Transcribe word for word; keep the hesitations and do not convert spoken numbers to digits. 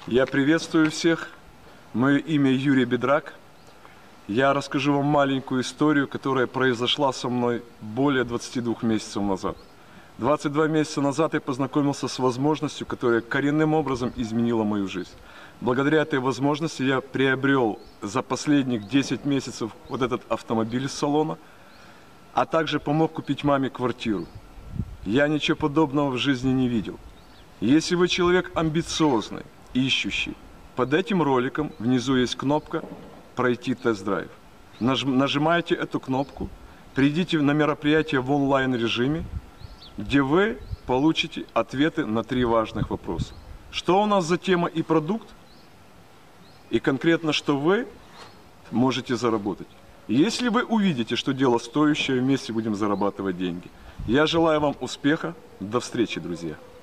Я приветствую всех. Мое имя Юрий Бедрак. Я расскажу вам маленькую историю, которая произошла со мной более двадцати двух месяцев назад. двадцать два месяца назад я познакомился с возможностью, которая коренным образом изменила мою жизнь. Благодаря этой возможности я приобрел за последних десять месяцев вот этот автомобиль из салона, а также помог купить маме квартиру. Я ничего подобного в жизни не видел. Если вы человек амбициозный, ищущий, под этим роликом внизу есть кнопка «Пройти тест-драйв». Нажимаете эту кнопку, придите на мероприятие в онлайн-режиме, где вы получите ответы на три важных вопроса. Что у нас за тема и продукт, и конкретно, что вы можете заработать. Если вы увидите, что дело стоящее, вместе будем зарабатывать деньги. Я желаю вам успеха. До встречи, друзья.